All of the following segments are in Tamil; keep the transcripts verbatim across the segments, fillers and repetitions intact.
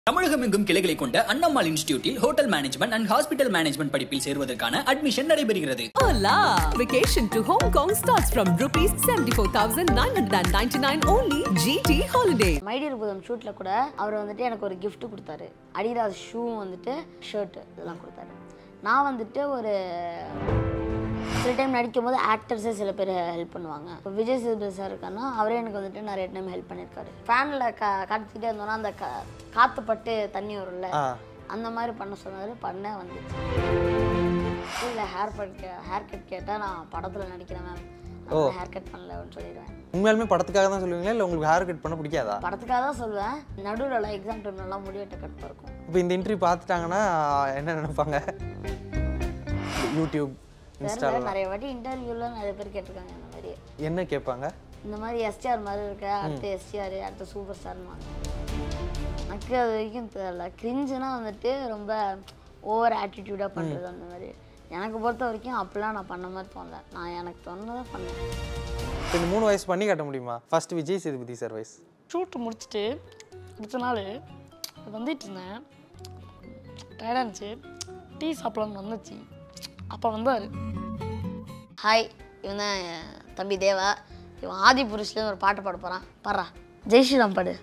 தமிழகமெங்கும் கிளைகளை கொண்ட அண்ணம்மாள் இன்ஸ்டிடியூட்டில் hotel management and hospital management படிப்பில் சேர்வதற்கான அட்மிஷன் நடைபெறுகிறது. Hola! Vacation to Hong Kong starts from rupees seventy-four thousand nine hundred ninety-nine only G T Holiday. My dear Bootham ஷூட்டில் கூட அவர் வந்துட்டு எனக்கு ஒரு gift கொடுத்தாரு. அடிடாஸ் ஷூ வந்துட்டு ஷர்ட் இதெல்லாம் கொடுத்தாரு. நான் வந்துட்டு ஒரு சில டைம் நடிக்கும் போது ஆக்டர்ஸே சில பேர் ஹெல்ப் பண்ணுவாங்க. இப்போ விஜய் சேதுபதி சார் இருக்காருன்னா அவரே எனக்கு வந்துட்டு நிறைய டைம் ஹெல்ப் பண்ணியிருக்காரு. ஃபேனில் கா காத்துக்கிட்டே இருந்தோன்னா அந்த கா காற்று பட்டு தண்ணி வரும்ல, அந்த மாதிரி பண்ண சொன்னார். பண்ண வந்து இல்லை ஹேர் கட் ஹேர் கட் கேட்டால் நான் படத்தில் நடிக்கிறேன் மேம், ஹேர் கட் பண்ணல அப்படின்னு சொல்லிடுவேன். உண்மையாலுமே படத்துக்காக தான் சொல்லுவீங்களா இல்லை உங்களுக்கு ஹேர் கட் பண்ண பிடிக்காதா? படத்துக்காக தான் சொல்லுவேன். நடுவில் எக்ஸாம் டைம்லலாம் முடிவெட்ட கட் இருக்கும். இப்போ இந்த இன்டர்வியூ பார்த்துட்டாங்கன்னா என்ன நினைப்பாங்க? யூடியூப் நிறைய வாட்டி இன்டர்வியூல நிறைய பேர் கேட்டிருக்காங்க இந்த மாதிரி. என்ன கேட்பாங்க? இந்த மாதிரி எஸ்டிஆர் மாதிரி இருக்க, அடுத்து எஸ்டிஆர், அடுத்து சூப்பர் ஸ்டார்மாங்க. எனக்கு அது வரைக்கும் தெரியல. கிரிஞ்சுனா வந்துட்டு ரொம்ப ஓவர் ஆட்டிடியூடாக பண்ணுறது அந்த மாதிரி. எனக்கு பொறுத்த வரைக்கும் அப்படிலாம் நான் பண்ண மாதிரி தோணல. நான் எனக்கு தோணுதான் பண்ணேன். இந்த மூணு வயசு பண்ணி காட்ட முடியுமா? ஃபர்ஸ்ட் விஜய் சேதுபதி சார் வயசு ஷூட்டு முடிச்சுட்டு அடுத்த நாள் வந்துட்டு இருந்தேன். டயர்டாக இருந்துச்சு, டீ சாப்பிடலான்னு வந்துச்சு. அப்போ வந்தார். ஹாய், இவன் தான் தம்பி தேவா. இவன் ஆதி புருஷ்லேருந்து ஒரு பாட்டு பாட போகிறான். பாடுறா, ஜெய் ஸ்ரீராம் பாடு.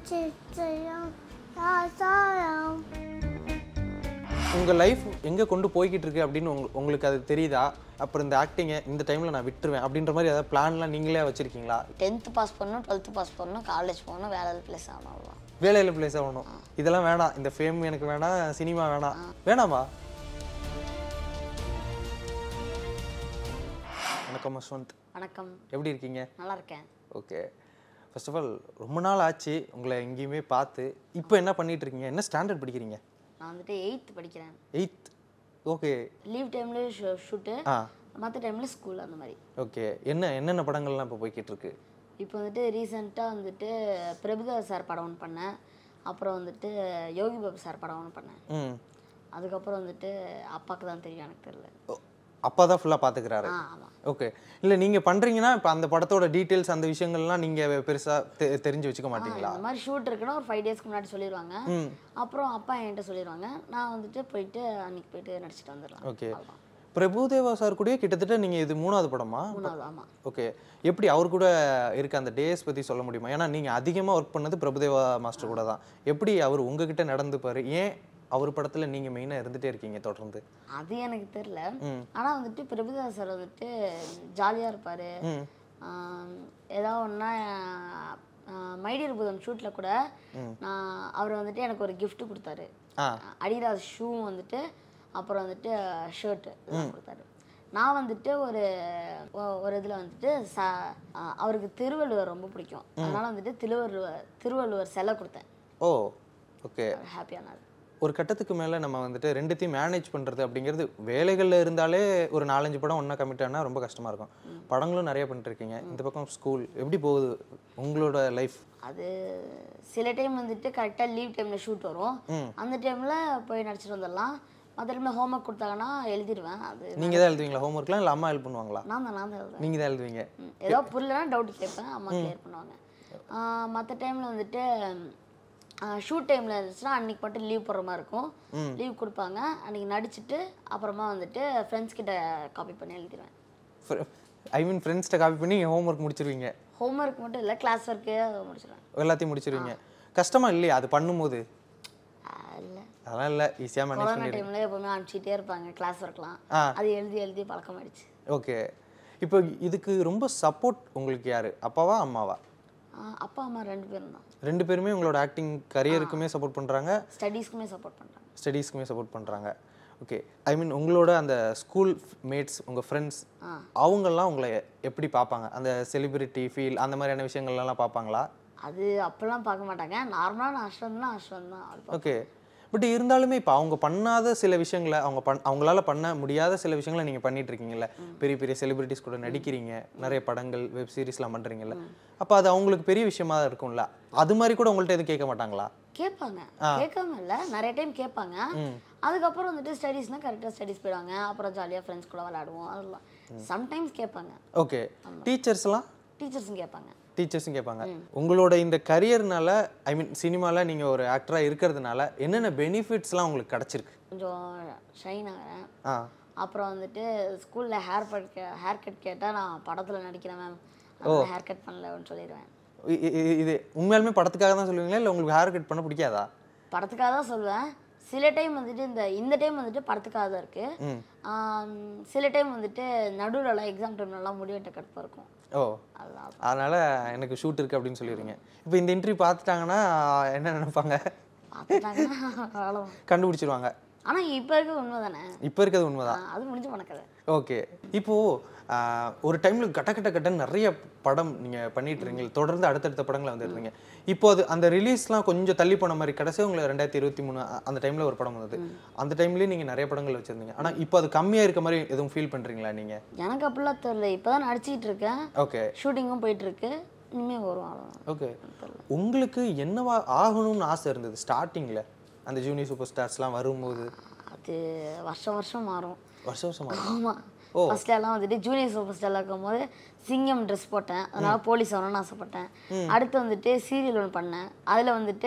உங்கள் லைஃப் எங்கே கொண்டு போய்கிட்டு இருக்கு அப்படின்னு உங்களுக்கு உங்களுக்கு அது தெரியுதா? அப்புறம் இந்த ஆக்டிங்கை இந்த டைமில் நான் விட்டுருவேன் அப்படின்ற மாதிரி ஏதாவது பிளான்லாம் நீங்களே வச்சுருக்கீங்களா? டென்த்து பாஸ் பண்ணணும், டுவெல்த்து பாஸ் பண்ணணும், காலேஜ் போகணும், வேலையில் பிளேஸ் ஆகணும். அவ்வளோதான். வேலையில் பிளேஸ் ஆகணும். இதெல்லாம் வேணாம், இந்த ஃபேம் எனக்கு வேணாம், சினிமா வேணாம், வேணாமா? வணக்கம் யஷ்வந்த். வணக்கம். எப்படி இருக்கீங்க? நல்லா இருக்கேன். ஓகே, ஃபர்ஸ்ட் ஆஃப் ஆல் ரொம்ப நாள் ஆச்சு உங்களை எங்கேயுமே பார்த்து. இப்போ என்ன பண்ணிட்டு இருக்கீங்க? என்ன ஸ்டாண்டர்ட் படிக்கிறீங்க? நான் வந்துட்டு எயித்து படிக்கிறேன். எயித். ஓகே. லீவ் டைம்ல ஷூட்டு, மற்ற டைம்ல ஸ்கூல் அந்த மாதிரி. ஓகே. என்ன என்னென்ன படங்கள்லாம் இப்போ போய்கிட்டு இருக்கு? இப்போ வந்துட்டு ரீசெண்டாக வந்துட்டு பிரபுதேவா சார் படம் ஒன்று பண்ணேன். அப்புறம் வந்துட்டு யோகி பாபு சார் படம் ஒன்று பண்ணேன். ம். அதுக்கப்புறம் வந்துட்டு அப்பாவுக்கு தான் தெரியும், எனக்கு தெரியல. அப்பா தான் ஃபுல்லாக பார்த்துக்கிறாரு. ஓகே. இல்லை நீங்கள் பண்ணுறீங்கன்னா இப்போ அந்த படத்தோட டீட்டெயில்ஸ் அந்த விஷயங்கள்லாம் நீங்கள் பெருசாக தெரிஞ்சு வச்சுக்க மாட்டீங்களா? இந்த மாதிரி ஷூட் இருக்குன்னா ஒரு ஃபைவ் டேஸ்க்கு முன்னாடி சொல்லிடுவாங்க. அப்புறம் அப்பா என்கிட்ட சொல்லிடுவாங்க. நான் வந்துட்டு போயிட்டு அன்னைக்கு போயிட்டு நடிச்சிட்டு வந்துடலாம். ஓகே. பிரபுதேவா சார் கூட கிட்டத்தட்ட நீங்கள் இது மூணாவது படமா? மூணாவது. ஆமாம். ஓகே. எப்படி அவர் கூட இருக்க அந்த டேஸ் பற்றி சொல்ல முடியுமா? ஏன்னா நீங்கள் அதிகமாக ஒர்க் பண்ணது பிரபுதேவா மாஸ்டர் கூட தான். எப்படி அவர் உங்ககிட்ட நடந்துப்பார்? ஏன் அவர் படத்தில் நீங்கள் மெயினாக இருந்துகிட்டே இருக்கீங்க தொடர்ந்து? அது எனக்கு தெரியல. ஆனால் வந்துட்டு பிரபுதேவா சார் வந்துட்டு ஜாலியாக இருப்பார். ஏதாவது ஒன்றா மைடியர் புதம் ஷூட்டில் கூட நான் அவர் வந்துட்டு எனக்கு ஒரு கிஃப்ட் கொடுத்தாரு. அடிடாஸ் ஷூ வந்துட்டு, அப்புறம் வந்துட்டு ஷர்ட்டு இதெல்லாம் கொடுத்தாரு. நான் வந்துட்டு ஒரு ஒரு இதில் வந்துட்டு ச அவருக்கு திருவள்ளுவர் ரொம்ப பிடிக்கும். அதனால் வந்துட்டு திருவள்ளுவர் திருவள்ளுவர் சிலை கொடுத்தேன். Oh, okay. ஹாப்பியானார். ஒரு கட்டத்துக்கு மேலே நம்ம வந்துட்டு ரெண்டுத்தையும் மேனேஜ் பண்ணுறது அப்படிங்கிறது, வேலைகளில் இருந்தாலே ஒரு நாலஞ்சு படம் ஒன்றா கமிட் ஆனால் ரொம்ப கஷ்டமாக இருக்கும். படங்களும் நிறைய பண்ணிட்டுருக்கீங்க, இந்த பக்கம் ஸ்கூல், எப்படி போகுது உங்களோட லைஃப்? அது சில டைம் வந்துட்டு கரெக்டாக லீவ் டைமில் ஷூட் வரும். அந்த டைமில் போய் நடிச்சிட்டு வந்துடலாம். மற்ற டைமில் ஹோம் ஒர்க் கொடுத்தாங்கன்னா எழுதிடுவேன். அது நீங்கள் தான் எழுதுவீங்களா ஹோம் ஒர்க்லாம்? இல்லை அம்மா ஹெல்ப் பண்ணுவாங்களா? நான் தான் நான் தான் எழுதுவேன். நீங்கள் தான் எழுதுவீங்க? ஏதோ புரியலன்னா டவுட் கேட்பேன், அம்மா கிளியர் பண்ணுவாங்க. மற்ற டைமில் வந்துட்டு ஷூட் டைமில் இருந்துச்சுன்னா அன்றைக்கி மட்டும் லீவ் போடுற மாதிரி இருக்கும். லீவ் கொடுப்பாங்க, அன்றைக்கி நடிச்சுட்டு அப்புறமா வந்துட்டு ஃப்ரெண்ட்ஸ் கிட்ட காப்பி பண்ணி எழுதிடுவேன். ஐ மீன் ஃப்ரெண்ட்ஸ்கிட்ட காப்பி பண்ணி ஹோம் ஒர்க் முடிச்சிருவீங்க? ஹோம் ஒர்க் மட்டும் இல்லை, கிளாஸ் ஒர்க்கு முடிச்சிடுவேன். எல்லாத்தையும் முடிச்சிருவீங்க. கஷ்டமா இல்லையா அது பண்ணும்போது? இல்லை, அதெல்லாம் இல்லை, ஈஸியாக மேனேஜ் கொரோனா டைமில் எப்போவுமே அனுப்பிச்சிட்டே இருப்பாங்க கிளாஸ் ஒர்க்லாம். அது எழுதி எழுதி பழக்கமாயிடுச்சு. ஓகே. இப்போ இதுக்கு ரொம்ப சப்போர்ட் உங்களுக்கு யார், அப்பாவா அம்மாவா? அப்பா அம்மா ரெண்டு பேரும் தான். ரெண்டு பேருமே உங்களோட ஆக்டிங் கரியருக்குமே சப்போர்ட் பண்ணுறாங்க, ஸ்டடீஸ்க்குமே சப்போர்ட் பண்ணுறாங்க. ஸ்டடீஸ்க்குமே சப்போர்ட் பண்ணுறாங்க. ஓகே. ஐ மீன் உங்களோட அந்த ஸ்கூல் மேட்ஸ், உங்கள் ஃப்ரெண்ட்ஸ், அவங்கெல்லாம் உங்களை எப்படி பார்ப்பாங்க? அந்த செலிபிரிட்டி ஃபீல் அந்த மாதிரியான விஷயங்கள்லாம் பார்ப்பாங்களா? அது அப்போல்லாம் பார்க்க மாட்டாங்க. நார்மலாக நான் அஸ்வந்த்னா அஸ்வந்த் தான். ஓகே. பட் இருந்தாலுமே இப்போ அவங்க பண்ணாத சில விஷயங்களை, அவங்க பண் அவங்களால பண்ண முடியாத சில விஷயங்களை நீங்கள் பண்ணிட்டு இருக்கீங்கல்ல, பெரிய பெரிய செலிபிரிட்டிஸ் கூட நடிக்கிறீங்க, நிறைய படங்கள் வெப் சீரிஸ்லாம் பண்ணுறீங்கல்ல, அப்போ அது அவங்களுக்கு பெரிய விஷயமா இருக்கும்ல, அது மாதிரி கூட உங்கள்கிட்ட எதுவும் கேட்க மாட்டாங்களா? கேட்பாங்க, கேட்காம இல்லை, நிறைய டைம் கேட்பாங்க. அதுக்கப்புறம் வந்துட்டு ஸ்டடீஸ்னால் கரெக்டாக ஸ்டடீஸ் போயிடுவாங்க. அப்புறம் ஜாலியாக ஃப்ரெண்ட்ஸ் கூட விளையாடுவோம், அதெல்லாம் சம்டைம்ஸ் கேட்பாங்க. ஓகே. டீச்சர்ஸ்லாம்? டீச்சர்ஸும் கேட்பாங்க. டீச்சர்ஸும் கேட்பாங்க. உங்களோட இந்த கரியர்னால ஐ மீன் சினிமாவில் நீங்கள் ஒரு ஆக்டராக இருக்கிறதுனால என்னென்ன பெனிஃபிட்ஸ்லாம் உங்களுக்கு கிடச்சிருக்கு? கொஞ்சம் ஷைன் ஆகிறேன். ஆ அப்புறம் வந்துட்டு ஸ்கூலில் ஹேர் கட் கே ஹேர் கட் கேட்டால் நான் படத்தில் நடிக்கிறேன் மேம், ஹேர் கட் பண்ணலன்னு சொல்லிடுவேன். இ- இ- இது உண்மையாலுமே படத்துக்காக தான் சொல்லுவீங்களா இல்லை உங்களுக்கு ஹேர் கட் பண்ண பிடிக்காதா? படத்துக்காக தான் சொல்லுவேன். சில டைம் வந்துட்டு இந்த இந்த டைம் வந்துட்டு படத்துக்காக தான் இருக்கு. ஆம், சில டைம் வந்துட்டு நடுவில்லாம் எக்ஸாம் டைம்லலாம் முடிவெட்ட கடுப்பாக இருக்கும். ஓ அதுதான் அதனால் எனக்கு ஷூட் இருக்குது அப்படின்னு சொல்லிடுறீங்க. இப்போ இந்த இன்டர்வியூ பார்த்துட்டாங்கன்னா என்ன நினைப்பாங்க? பார்த்துட்டாங்கன்னா அவ்வளோ. கண்டுபிடிச்சிருவாங்க. ஆனால் இப்போ இருக்கிறது உண்மை தானே, இப்போ இருக்கிறது உண்மைதான். அது முடிஞ்சு பணக்கதை. ஓகே. இப்போது ஒரு டைமில் கட்ட கட்ட கட்டன்னு நிறைய படம் நீங்கள் பண்ணிட்டு இருக்கீங்க, தொடர்ந்து அடுத்தடுத்த படங்களை வந்துருந்தீங்க. இப்போ அது அந்த ரிலீஸ்லாம் கொஞ்சம் தள்ளி போன மாதிரி கடைசி உங்களை ரெண்டாயிரத்தி இருபத்தி மூணு அந்த டைமில் ஒரு படம் வந்தது. அந்த டைம்லேயும் நீங்கள் நிறைய படங்கள் வச்சுருந்தீங்க. ஆனால் இப்போ அது கம்மியாக இருக்க மாதிரி எதுவும் ஃபீல் பண்ணுறீங்களா நீங்கள்? எனக்கு அப்படிலாம் தெரியல. இப்போ தான் நடிச்சிட்டு இருக்கேன், ஓகே. ஷூட்டிங்கும் போயிட்டு இருக்கு, இனிமேல் வரும் அவ்வளோதான். ஓகே. உங்களுக்கு என்னவா ஆகணும்னு ஆசை இருந்தது ஸ்டார்டிங்கில் அந்த ஜூனியர் சூப்பர் ஸ்டார்ஸ்லாம் வரும்போது? அது வருஷம் வருஷம் மாறும். வருஷம் வருஷமா? ஆமாம். ஃபர்ஸ்ட்ல எல்லாம் வந்துட்டு ஜூனியர் சூப்பர் ஸ்டார்ல இருக்கும்போது சிங்கம் ட்ரெஸ் போட்டேன், அதனால போலீஸ் ஆகணும்னு ஆசைப்பட்டேன். அடுத்து வந்துட்டு சீரியல் ஒன்று பண்ணேன், அதில் வந்துட்டு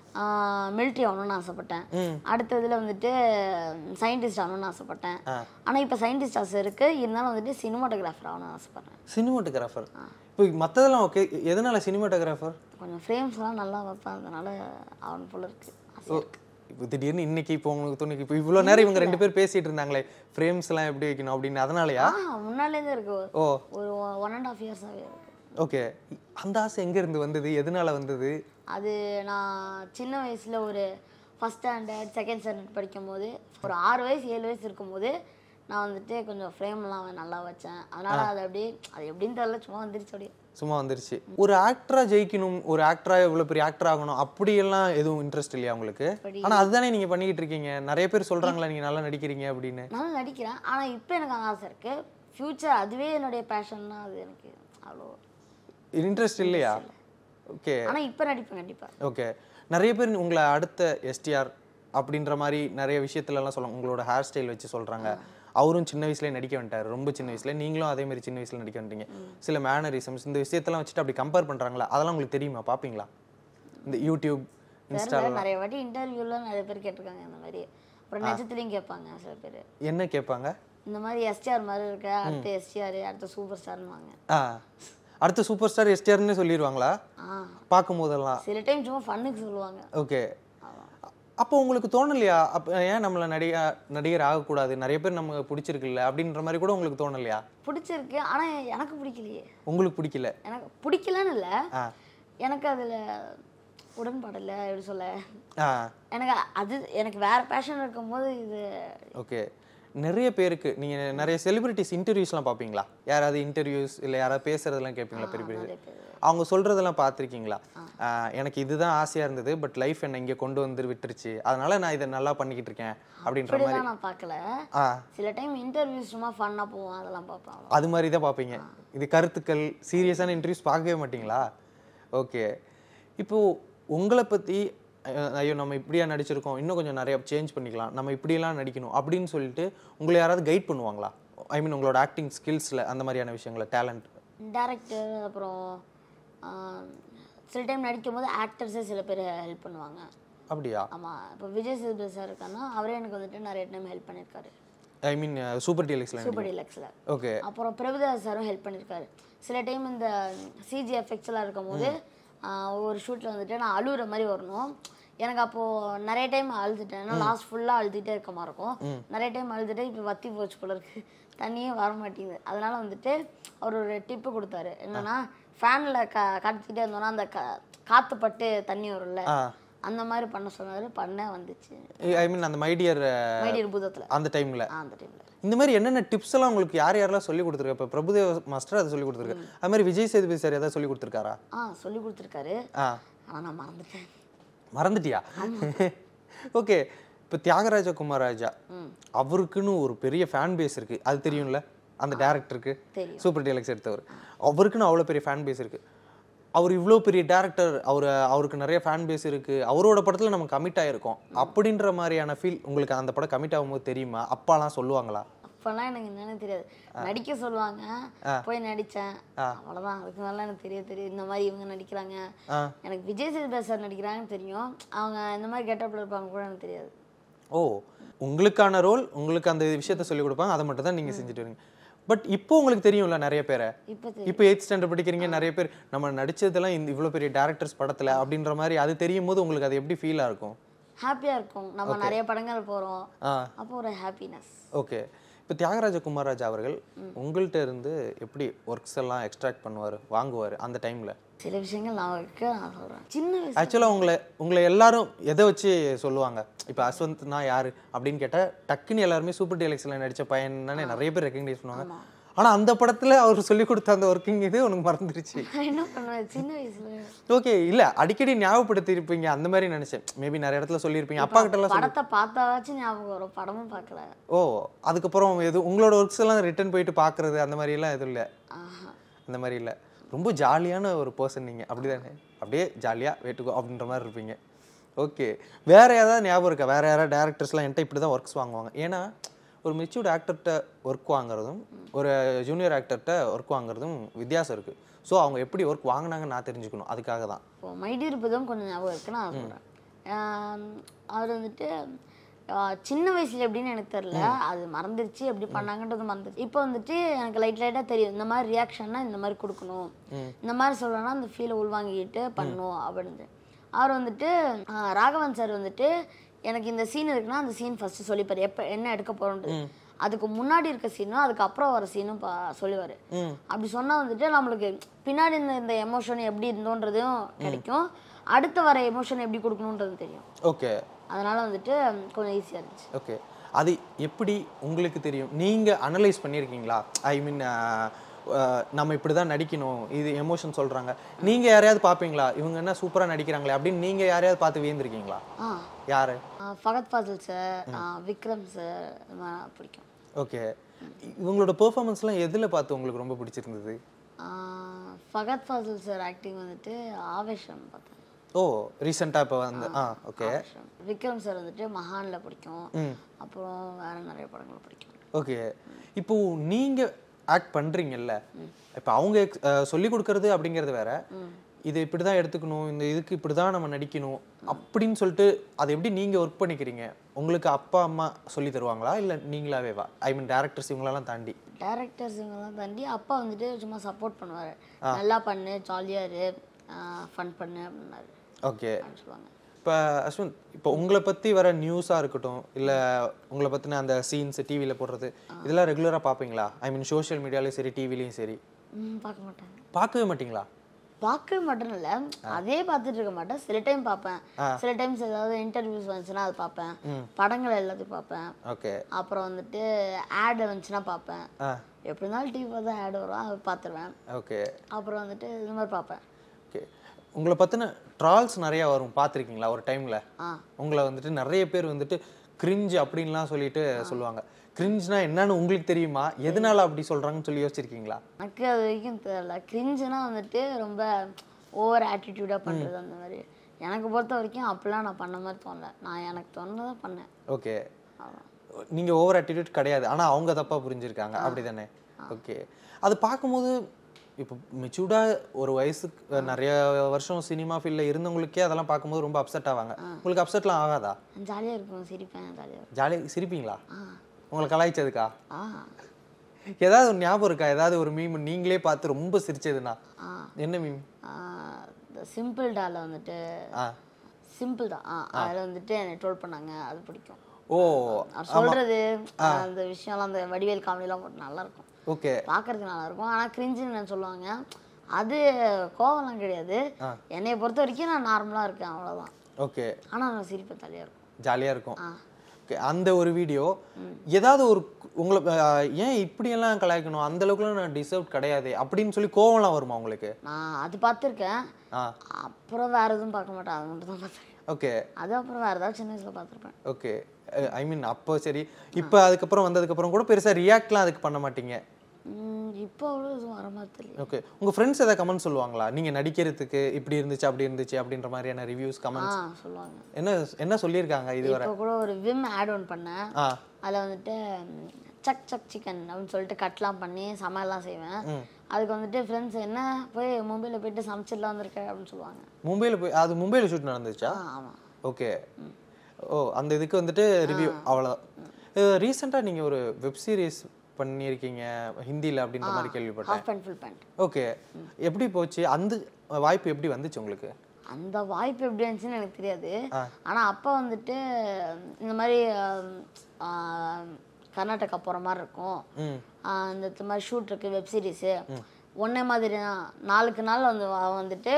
மிலிட்ரி ஆகணும்னு ஆசைப்பட்டேன். அடுத்ததுல வந்துட்டு சயின்டிஸ்ட் ஆகணும்னு ஆசைப்பட்டேன். ஆனால் இப்போ சயின்டிஸ்ட் ஆசை இருக்கு, இருந்தாலும் வந்துட்டு சினிமாட்டோகிராஃபர் ஆகணும்னு ஆசைப்பட்றேன். சினிமாட்டோகிராஃபர்? இப்போ மற்றதெல்லாம் ஓகே, எதனால சினிமாட்டோகிராஃபர்? கொஞ்சம் ஃப்ரேம்ஸ்லாம் நல்லா வைப்பேன், அதனால ஆகணும் போல இருக்கு, ஆசை இருக்கு. இப்போ திடீர்னு இன்னைக்கு இப்போ உங்களுக்கு துணிக்கு இப்போ இவ்வளோ நேரம் இவங்க ரெண்டு பேர் பேசிட்டு இருந்தாங்களே ஃப்ரேம்ஸ் எல்லாம் எப்படி வைக்கணும் அப்படின்னு, அதனாலயா? ஆ முன்னாலேருந்து இருக்கு, ஓ ஒரு ஒன் அண்ட் ஆஃப் இயர்ஸாகவே இருக்கு. ஓகே. அந்த ஆசை எங்க இருந்து வந்தது, எதனால வந்தது? அது நான் சின்ன வயசுல ஒரு ஃபஸ்ட் ஸ்டாண்டர்ட் செகண்ட் ஸ்டாண்டர்ட் படிக்கும் போது, ஒரு ஆறு வயசு ஏழு வயசு இருக்கும்போது நான் வந்துட்டு கொஞ்சம் ஃப்ரேம்லாம் நல்லா வச்சேன். அதனால அது அப்படியே அது எப்படின்னு தெரியல, சும்மா வந்துருச்சு அப்படியே. சும்மா வந்துருச்சு. ஒரு ஆக்டரா ஜெயிக்கணும், ஒரு ஆக்டரா இவ்வளவு பெரிய ஆக்டர் ஆகணும் அப்படியெல்லாம் எதுவும் இன்ட்ரெஸ்ட் இல்லையா உங்களுக்கு? ஆனா அதுதானே நீங்க பண்ணிக்கிட்டு இருக்கீங்க. நிறைய பேர் சொல்றாங்களா நீங்க நல்லா நடிக்கிறீங்க அப்படின்னு. நல்லா நடிக்கிறேன், ஆனா இப்போ எனக்கு அந்த ஆசை இருக்கு. ஃபியூச்சர் அதுவே என்னுடைய பேஷன்னா அது எனக்கு அவ்வளோ இன்ட்ரெஸ்ட் இல்லையா? ஓகே. ஆனா இப்போ நடிப்பேன் கண்டிப்பா. ஓகே. நிறைய பேர் உங்களை அடுத்த எஸ்டிஆர் அப்படின்ற மாதிரி நிறைய விஷயத்துலலாம் சொல்லுவாங்க. உங்களோட ஹேர் ஸ்டைல் வச்சு சொல்றாங்க, அவரும் சின்ன வயசுலேயே நடிக்க வந்துட்டார், ரொம்ப சின்ன வயசுல, நீங்களும் அதே மாதிரி சின்ன வயசுல நடிக்க வந்துட்டீங்க. சில மேனரிசம்ஸ் இந்த விஷயத்தெல்லாம் வச்சுட்டு அப்படி கம்பேர் பண்றாங்களா, அதெல்லாம் உங்களுக்கு தெரியுமா, பார்ப்பீங்களா இந்த யூடியூப் இன்ஸ்டால? நிறைய வாட்டி இன்டர்வியூல நிறைய பேர் கேட்டிருக்காங்க இந்த மாதிரி, அப்புறம் நிஜத்துலையும் கேட்பாங்க சில பேர். என்ன கேட்பாங்க? இந்த மாதிரி எஸ்டிஆர் மாதிரி இருக்க, அடுத்த எஸ்டிஆர் அடுத்த சூப்பர் ஸ்டார்னுவாங்க. ஆ அடுத்த சூப்பர் ஸ்டார் எஸ்டிஆர்னு சொல்லிடுவாங்களா பார்க்கும் போதெல்லாம்? சில டைம் சும்மா ஃபன்னுக்கு சொல்லுவாங்க. ஓகே. அப்போ உங்களுக்கு தோணலையா, அப்போ ஏன் நம்மளை நடிக நடிகர் ஆகக்கூடாது, நிறைய பேர் நமக்கு பிடிச்சிருக்குல்ல அப்படின்ற மாதிரி கூட உங்களுக்கு தோணலையா? பிடிச்சிருக்கு, ஆனால் எனக்கு பிடிக்கலையே. உங்களுக்கு பிடிக்கல? எனக்கு பிடிக்கலன்னு இல்லை, எனக்கு அதில் உடன்பாடு இல்லை, எப்படி சொல்ல, எனக்கு அது எனக்கு வேற பேஷன் இருக்கும்போது இது. ஓகே. நிறைய பேருக்கு நீங்கள் நிறைய செலிபிரிட்டிஸ் இன்டர்வியூஸ்லாம் பார்ப்பீங்களா? யாராவது இன்டர்வியூஸ் இல்லை யாராவது பேசுறதெல்லாம் கேட்பீங்களா? பெரிய பெரிய அவங்க சொல்றதெல்லாம் பார்த்துருக்கீங்களா? எனக்கு இதுதான் ஆசையாக இருந்தது, பட் லைஃப் என்னை இங்கே கொண்டு வந்து விட்டுருச்சு, அதனால நான் இதை நல்லா பண்ணிக்கிட்டு இருக்கேன் அப்படின்ற மாதிரி. நான் பார்க்கல, சில டைம் இன்டர்வியூஸ் சும்மா ஃபன்னாக போவோம், அதெல்லாம் பார்ப்பேன். அது மாதிரி தான் பார்ப்பீங்க. இது கருத்துக்கள் சீரியஸான இன்டர்வியூஸ் பார்க்கவே மாட்டீங்களா? ஓகே. இப்போது உங்களை பற்றி ஐயோ நம்ம இப்படியா நடிச்சிருக்கோம், இன்னும் கொஞ்சம் நிறைய சேஞ்ச் பண்ணிக்கலாம், நம்ம இப்படியெல்லாம் நடிக்கணும் அப்படின்னு சொல்லிட்டு உங்களை யாராவது கைட் பண்ணுவாங்களா? ஐ மீன் உங்களோட ஆக்டிங் ஸ்கில்ஸில் அந்த மாதிரியான விஷயங்களை, டேலண்ட்? டேரக்டர், அப்புறம் சில டைம் நடிக்கும் போது ஆக்டர்ஸே சில பேர் ஹெல்ப் பண்ணுவாங்க. அப்படியா? ஆமாம். இப்போ விஜய் சேதுபதி சார் இருக்கான்னா, அவரே எனக்கு வந்துட்டு நிறைய டைம் ஹெல்ப் பண்ணியிருக்காரு. ஐ மீன் சூப்பர் டீலக்ஸில்? சூப்பர் டீலக்ஸில். ஓகே. அப்புறம் பிரபுதாஸ் சாரும் ஹெல்ப் பண்ணியிருக்காரு. சில டைம் இந்த சிஜி எஃபெக்ட்ஸ்லாம் இருக்கும் போது ஒரு ஷூட்டில் வந்துட்டு நான் அழுகுற மாதிரி வரணும், எனக்கு அப்போது நிறைய டைம் அழுதுட்டேன், ஏன்னா லாஸ்ட் ஃபுல்லாக அழுதுகிட்டே இருக்க மாதிரி இருக்கும். நிறைய டைம் அழுதுட்டு இப்போ வத்தி போச்சு போல இருக்கு, தண்ணியே வர மாட்டேங்குது. அதனால வந்துட்டு அவர் ஒரு டிப்பு கொடுத்தாரு, என்னன்னா ஃபேனில் கா காத்துக்கிட்டே இருந்தோன்னா அந்த கா காற்று பட்டு தண்ணி வரும்ல, அந்த மாதிரி பண்ண சொன்னார், பண்ண வந்துச்சு. ஐ மீன் அந்த மைடியர் மைடியர் பூதத்தில் அந்த டைமில்? அந்த டைமில் இந்த மாதிரி என்னென்ன டிப்ஸ் எல்லாம் உங்களுக்கு யார் யாரெல்லாம் சொல்லி கொடுத்துருக்கா? இப்போ பிரபுதேவ மாஸ்டர் அதை சொல்லி கொடுத்துருக்கு, அது மாதிரி விஜய் சேதுபதி சார் ஏதாவது சொல்லி கொடுத்துருக்காரா? ஆ சொல்லி கொடுத்துருக்காரு, ஆ ஆனால் நான் மறந்துட்டேன். மறந்துட்டியா? ஓகே. இப்போ தியாகராஜ குமாரராஜா அவருக்குன்னு ஒரு பெரிய ஃபேன் பேஸ் இருக்குது, அது தெரியும்ல அந்த டேரக்டருக்கு, சூப்பர் டீலக்ஸ் எடுத்தவர், அவருக்குன்னு அவ்வளோ பெரிய ஃபேன் பேஸ் இருக்குது. அவர் இவ்வளோ பெரிய டேரக்டர், அவர் அவருக்கு நிறைய ஃபேன் பேஸ் இருக்குது, அவரோட படத்தில் நம்ம கமிட் ஆகிருக்கோம் அப்படின்ற மாதிரியான ஃபீல் உங்களுக்கு அந்த படம் கமிட் ஆகும்போது தெரியுமா? அப்பாலாம் சொல்லுவாங்களா? இப்போலாம் எனக்கு என்னன்னு தெரியாது. நடிக்க சொல்லுவாங்க, போய் நடித்தேன், அவ்வளோதான். அதுக்கு மேலே எனக்கு தெரிய தெரியும் இந்த மாதிரி இவங்க நடிக்கிறாங்க. எனக்கு விஜய் சேதுபதி சார் நடிக்கிறாங்கன்னு தெரியும், அவங்க இந்த மாதிரி கெட்டப்பில் இருப்பாங்க கூட எனக்கு தெரியாது. ஓ, உங்களுக்கான ரோல் உங்களுக்கு அந்த விஷயத்த சொல்லி கொடுப்பாங்க, அதை மட்டும் தான் நீங்கள் செஞ்சுட்டு வரீங்க. பட் இப்போ உங்களுக்கு தெரியும்ல நிறைய பேரை, இப்போ எயிட் ஸ்டாண்டர்ட் படிக்கிறீங்க, நிறைய பேர் நம்ம நடிச்சதெல்லாம் இந்த இவ்வளோ பெரிய டேரக்டர்ஸ் படத்தில் அப்படின்ற மாதிரி அது தெரியும் போது உங்களுக்கு அது எப்படி ஃபீலாக இருக்கும்? ஹாப்பியாக இருக்கும். நம்ம நிறைய படங்கள் போகிறோம், அப்போ ஒரு ஹாப்பினஸ். ஓகே. இப்போ தியாகராஜ குமாரராஜ் அவர்கள் உங்கள்கிட்ட இருந்து எப்படி ஒர்க்ஸ் எல்லாம் எக்ஸ்ட்ராக்ட் பண்ணுவார், வாங்குவார் அந்த டைமில்? சில விஷயங்கள் நான் வைக்க நான் சொல்கிறேன். சின்ன வயசு ஆக்சுவலாக உங்களை உங்களை எல்லாரும் எதை வச்சு சொல்லுவாங்க? இப்போ அஸ்வந்த்னா யார் அப்படின்னு கேட்டால் டக்குன்னு எல்லாருமே சூப்பர் டீலக்ஸில் நடித்த பையன் தானே நிறைய பேர் ரெக்கக்னைஸ் பண்ணுவாங்க. ஆனால் அந்த படத்தில் அவர் சொல்லி கொடுத்த அந்த ஒர்க்கிங் இது உனக்கு மறந்துருச்சு. என்ன பண்ணுவேன் சின்ன வயசுல. ஓகே, இல்லை அடிக்கடி ஞாபகப்படுத்தி இருப்பீங்க அந்த மாதிரி நினச்சேன். மேபி நிறைய இடத்துல சொல்லியிருப்பீங்க, அப்பா கிட்டலாம். படத்தை பார்த்தாச்சும் ஞாபகம் வரும், படமும் பார்க்கல. ஓ, அதுக்கப்புறம் எது உங்களோட ஒர்க்ஸ் எல்லாம் ரிட்டர்ன் போயிட்டு பார்க்குறது அந்த மாதிரிலாம் எதுவும் இல்லை? அந்த மாதிரி இல்லை. ரொம்ப ஜாலியான ஒரு பர்சன் நீங்கள், அப்படி தானே? அப்படியே ஜாலியாக வேட்டுக்கோ அப்படின்ற மாதிரி இருப்பீங்க. ஓகே, வேறு ஏதாவது ஞாபகம் இருக்கா? வேறு யாராவது டேரக்டர்ஸ்லாம் என்கிட்ட இப்படி தான் ஒர்க்ஸ் வாங்குவாங்க? ஏன்னா ஒரு மெச்சூர்ட் ஆக்டர்கிட்ட ஒர்க் வாங்குறதும் ஒரு ஜூனியர் ஆக்டர்கிட்ட ஒர்க் வாங்குறதும் வித்தியாசம் இருக்குது. ஸோ அவங்க எப்படி ஒர்க் வாங்கினாங்கன்னு நான் தெரிஞ்சுக்கணும், அதுக்காக தான். இப்போ மைடியர் இப்போதான் கொஞ்சம் ஞாபகம் இருக்குன்னு நான் சொல்கிறேன். அவர் வந்துட்டு சின்ன வயசுல எப்படின்னு எனக்கு தெரியல, அது மறந்துருச்சு, எப்படி பண்ணாங்கன்றது மறந்துருச்சு. இப்போ வந்துட்டு எனக்கு லைட் லைட்டாக தெரியும், இந்த மாதிரி ரியாக்ஷன்னா இந்த மாதிரி கொடுக்கணும், இந்த மாதிரி சொல்கிறேன்னா அந்த ஃபீலை உள்வாங்கிட்டு பண்ணணும் அப்படின்னு. அவர் வந்துட்டு ராகவன் சார் வந்துட்டு எனக்கு இந்த சீன் இருக்குன்னா அந்த சீன் ஃபர்ஸ்ட் சொல்லிப்பாரு, எப்போ என்ன எடுக்க போறோன்ட்டு. அதுக்கு முன்னாடி இருக்க சீனும் அதுக்கப்புறம் வர சீனும் சொல்லுவார். அப்படி சொன்னால் வந்துட்டு நம்மளுக்கு பின்னாடி இந்த இந்த எமோஷன் எப்படி இருந்தோன்றதும் கிடைக்கும், அடுத்து வர எமோஷன் எப்படி கொடுக்கணுன்றது தெரியும். ஓகே, அதனால வந்துட்டு கொஞ்சம் ஈஸியாக இருந்துச்சு. ஓகே, அது எப்படி உங்களுக்கு தெரியும்? நீங்கள் அனலைஸ் பண்ணியிருக்கீங்களா? ஐ மீன் நம்ம இப்படி தான் நடிக்கணும், இது எமோஷன் சொல்கிறாங்க, நீங்கள் யாரையாவது பார்ப்பீங்களா, இவங்க என்ன சூப்பராக நடிக்கிறாங்களே அப்படின்னு நீங்கள் யாரையாவது பார்த்து வியந்திருக்கீங்களா? ஆ, யார்? ஃபகத் ஃபாசில் சார், விக்ரம் சார் பிடிக்கும். ஓகே, இவங்களோட பெர்ஃபார்மன்ஸ்லாம் எதில் பார்த்து உங்களுக்கு ரொம்ப பிடிச்சிருந்தது? ஃபகத் ஃபாசில் சார் ஆக்டிங் வந்துட்டு ஆவேஷம் பார்த்தேன். ஓ, ரீசெண்டாக இப்போ வந்து ஆ ஓகே. விக்ரம் சார் வந்துட்டு மகானில் பிடிக்கும், அப்புறம் வேறு நிறைய படங்கள் பிடிக்கும். ஓகே, இப்போது நீங்கள் ஆக்ட் பண்ணுறீங்கல்ல, இப்போ அவங்க சொல்லி கொடுக்கறது அப்படிங்கிறது வேற, இதை இப்படி தான் எடுத்துக்கணும், இந்த இதுக்கு இப்படி தான் நம்ம நடிக்கணும் அப்படின்னு சொல்லிட்டு அதை எப்படி நீங்கள் ஒர்க் பண்ணிக்கிறீங்க? உங்களுக்கு அப்பா அம்மா சொல்லி தருவாங்களா இல்லை நீங்களாவே வா? ஐ மீன் டேரக்டர்ஸ் இவங்களெல்லாம் தாண்டி? டேரக்டர்ஸ் இவங்கெல்லாம் தாண்டி அப்பா வந்துட்டு சும்மா சப்போர்ட் பண்ணுவார், நல்லா பண்ணு, ஜாலியாக இரு, ஃபன் பண்ணு அப்படின்னாரு. ஓகே, சொல்லுவாங்க. இப்போ அஸ்வந்த், இப்போ உங்களை பற்றி வர நியூஸாக இருக்கட்டும், இல்லை உங்களை பற்றின அந்த சீன்ஸ் டிவியில் போடுறது, இதெல்லாம் ரெகுலராக பார்ப்பீங்களா? ஐ மீன் சோஷியல் மீடியாலையும் சரி டிவிலையும் சரி. பார்க்க மாட்டேன். பார்க்கவே மாட்டிங்களா? பார்க்கவே மாட்டேன்னு இல்லை, அதே பார்த்துட்டு இருக்க மாட்டேன். சில டைம் பார்ப்பேன், சில டைம்ஸ் ஏதாவது இன்டர்வியூஸ் வந்துச்சுன்னா அது பார்ப்பேன், படங்கள் எல்லாத்தையும் பார்ப்பேன். ஓகே, அப்புறம் வந்துட்டு ஆட் வந்துச்சுன்னா பார்ப்பேன், எப்படி இருந்தாலும் டிவி பார்த்தா ஆட் வரும், அதை பார்த்துருவேன். ஓகே, அப்புறம் வந்துட்டு இது மாதிரி பார்ப்பேன். ஓகே, உங்களை பற்றின ட்ரால்ஸ் நிறையா வரும், பார்த்துருக்கீங்களா? ஒரு டைமில் உங்களை வந்துட்டு நிறைய பேர் வந்துட்டு கிரிஞ்ச் அப்படின்லாம் சொல்லிட்டு சொல்லுவாங்க. கிரிஞ்ச்னா என்னன்னு உங்களுக்கு தெரியுமா? எதனால அப்படி சொல்கிறாங்கன்னு சொல்லி யோசிச்சிருக்கீங்களா? எனக்கு அது வரைக்கும் தெரியல. கிரிஞ்சுனா வந்துட்டு ரொம்ப ஓவர் ஆட்டிடியூடாக பண்ணுறது அந்த மாதிரி. எனக்கு பொறுத்த வரைக்கும் அப்படிலாம் நான் பண்ண மாதிரி தோணல, நான் எனக்கு தோணுதான் பண்ணேன். ஓகே, நீங்கள் ஓவர் ஆட்டிடியூட் கிடையாது, ஆனால் அவங்க தப்பாக புரிஞ்சுருக்காங்க அப்படி தானே? ஓகே, அது பார்க்கும்போது இப்போ மெச்சூர்டாக ஒரு வயசுக்கு நிறைய வருஷம் சினிமா ஃபீல்டில் இருந்தவங்களுக்கே அதெல்லாம் பார்க்கும்போது ரொம்ப அப்செட் ஆவாங்க. உங்களுக்கு அப்செட்லாம் ஆகாதா? ஜாலியாக இருக்கும், சிரிப்பேன். ஜாலியாக ஜாலியாக சிரிப்பீங்களா? உங்களை கலாய்ச்சதுக்கா ஏதாவது ஒரு ஞாபகம் இருக்கா? ஏதாவது ஒரு மீம் நீங்களே பார்த்து ரொம்ப சிரிச்சதுன்னா என்ன மீம்? சிம்பிள் டால வந்துட்டு சிம்பிள் தான், அதில் வந்துட்டு என்னை ட்ரோல் பண்ணாங்க, அது பிடிக்கும். ஓ, சொல்றது அந்த விஷயம்லாம் அந்த வடிவேல் காமெடிலாம் போட்டு நல்லா இருக்கும். ஓகே, பார்க்கறதுக்கு நல்லா இருக்கும். ஆனால் கிரிஞ்சுன்னு சொல்லுவாங்க, அது கோவம்லாம் கிடையாது. என்னைய பொறுத்த வரைக்கும் நான் நார்மலாக இருக்கேன், அவ்வளோதான். ஓகே, ஆனால் நான் சிரிப்பு ஜாலியாக இருக்கும். ஜாலியாக இருக்கும். ஓகே, அந்த ஒரு வீடியோ ஏதாவது ஒரு உங்களை ஏன் இப்படியெல்லாம் கலாய்க்கணும், அந்த அளவுக்குலாம் நான் டிசர்வ் கிடையாது அப்படின்னு சொல்லி கோவம்லாம் வருமா உங்களுக்கு? நான் அது பார்த்துருக்கேன், அப்புறம் வேற எதுவும் பார்க்க மாட்டேன், அது மட்டும் தான் பார்த்துருக்கேன். ஓகே, அது அப்புறம் வேறு ஏதாவது சின்ன வயசில் பார்த்துருப்பேன். ஓகே, ஐ மீன் அப்போ சரி, இப்போ அதுக்கப்புறம் வந்ததுக்கப்புறம் கூட பெருசாக ரியாக்ட்லாம் அதுக்கு பண்ண மாட்டீங்க? இப்போ அவ்வளோ எதுவும் வர மாதிரி தெரியல. ஓகே, உங்கள் ஃப்ரெண்ட்ஸ் ஏதாவது கமெண்ட் சொல்லுவாங்களா நீங்கள் நடிக்கிறதுக்கு இப்படி இருந்துச்சு அப்படி இருந்துச்சு அப்படின்ற மாதிரியான ரிவ்யூஸ் கமெண்ட்ஸ் சொல்லுவாங்க? என்ன என்ன சொல்லியிருக்காங்க? இது வர இப்போ கூட ஒரு விம் ஆட் ஒன் பண்ணேன், அதில் வந்துட்டு சக் சக் சிக்கன் அப்படின்னு சொல்லிட்டு கட்லாம் பண்ணி சமையல்லாம் செய்வேன். அதுக்கு வந்துட்டு ஃப்ரெண்ட்ஸ் என்ன போய் மும்பையில் போயிட்டு சமைச்சிடலாம் வந்திருக்க அப்படின்னு சொல்லுவாங்க. மும்பையில் போய் அது மும்பையில் ஷூட் நடந்துச்சா? ஆமாம். ஓகே. ஓ அந்த இதுக்கு வந்துட்டு ரிவ்யூ அவ்வளோதான். ரீசெண்டாக நீங்கள் ஒரு வெப் சீரிஸ் பண்ணியிருக்கீங்க ஹிந்தியில் அப்படின்ற மாதிரி கேள்விப்பட்டேன். Half pant full pant. Okay. எப்படி போச்சு? அந்த வாய்ப்பு எப்படி வந்துச்சு உங்களுக்கு? அந்த வாய்ப்பு எப்படி இருந்துச்சுன்னு எனக்கு தெரியாது. ஆனால் அப்போ வந்துட்டு இந்த மாதிரி கர்நாடகா போகிற மாதிரி இருக்கும், இந்த மாதிரி ஷூட் இருக்குது, வெப் சீரிஸு ஒன்றே மாதிரி தான், நாளுக்கு நாள் வந்து வந்துட்டு